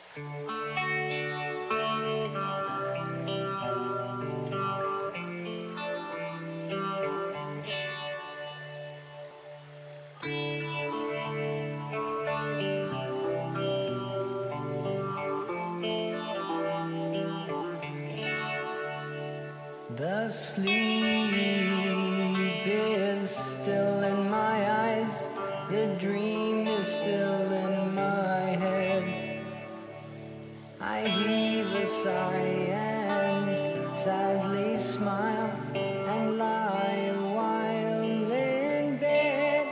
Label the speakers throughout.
Speaker 1: The sleep is still in my eyes, the dream is still in my head. I heave a sigh and sadly smile and lie a while in bed.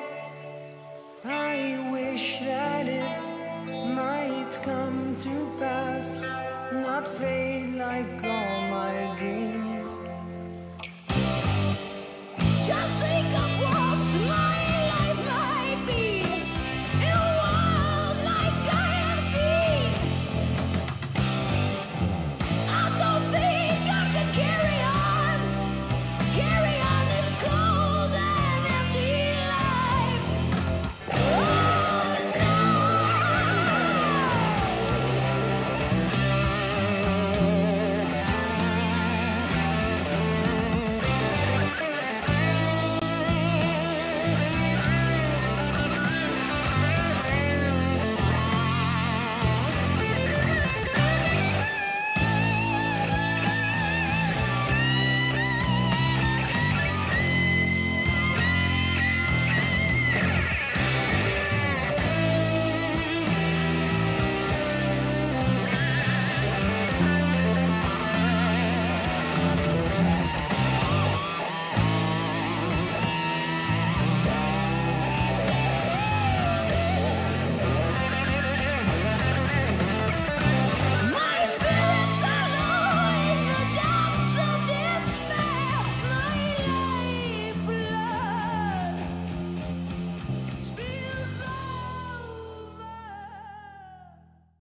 Speaker 1: I wish that it might come to pass, not fade like all my dreams.